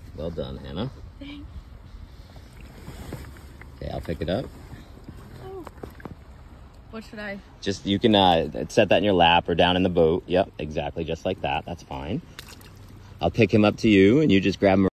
Well done, Hannah. Thanks. Okay, I'll pick it up. Oh. What should I? Just, you can set that in your lap or down in the boat. Yep, exactly, just like that. That's fine. I'll pick him up to you, and you just grab him